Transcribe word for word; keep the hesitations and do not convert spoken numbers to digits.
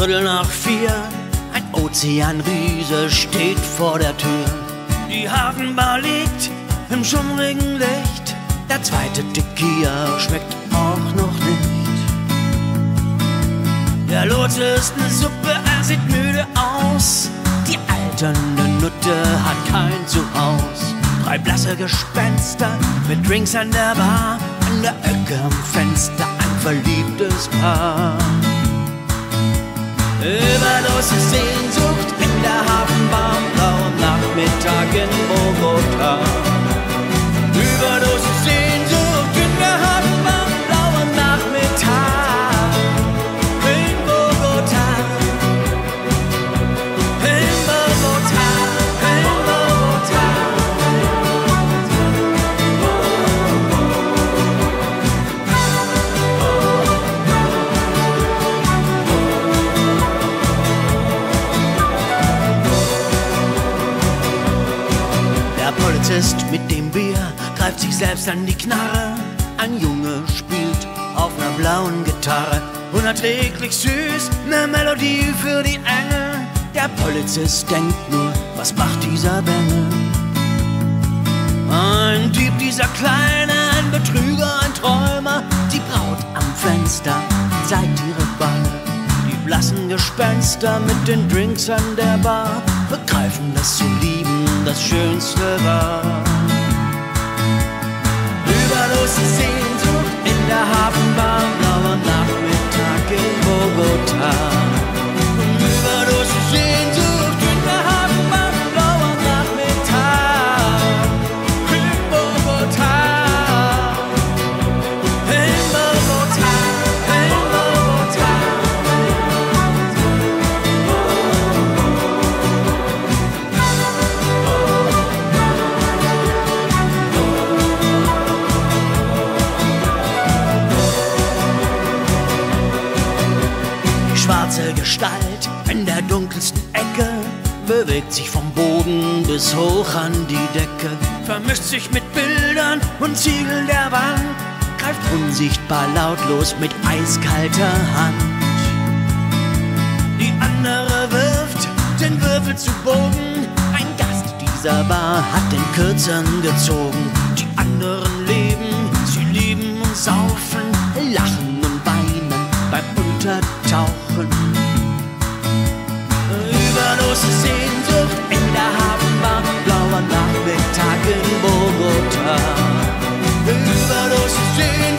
Viertel nach vier, ein Ozeanriese steht vor der Tür. Die Hafenbar liegt im schummrigen Licht, der zweite Tequila schmeckt auch noch nicht. Der Lotse ist ne Suppe, er sieht müde aus. Die alternde Nutte hat kein Zuhaus. Drei blasse Gespenster mit Drinks an der Bar, an der Ecke am Fenster ein verliebtes Paar. Überlose Sehnsucht in der Hafenbar am blauen Nachmittag in Bogota. Überlose Sehnsucht in der Hafenbar am blauen Nachmittag in Bogota. In Bogota, in Bogota. Der Polizist mit dem Bier greift sich selbst an die Knarre. Ein Junge spielt auf ner blauen Gitarre. Unerträglich süß, ne Melodie für die Enge. Der Polizist denkt nur, was macht dieser Bengel? Ein Dieb, dieser Kleine, ein Betrüger, ein Träumer. Die Braut am Fenster zeigt ihre Wange. Die blassen Gespenster mit den Drinks an der Bar begreifen, dass zu lieben das Schönste war. Überlose Sehnsucht in der Hafenbar, blauer Nachmittag in Bogota. Überlose Sehnsucht in der Hafenbar, blauer Nachmittag in Bogota. In Bogota, in Bogota. Schwarze Gestalt in der dunkelsten Ecke bewegt sich vom Boden bis hoch an die Decke, vermischt sich mit Bildern und Ziegeln der Wand, greift unsichtbar lautlos mit eiskalter Hand. Die andere wirft den Würfel zu Boden, ein Gast dieser Bar hat den Kürzeren gezogen. Die anderen leben, sie lieben und saufen, lachen und weinen beim Untertauchen. Überlose Sehnsucht in der Hafenbar, blauer Nachmittag in Bogota. Überlose Sehnsucht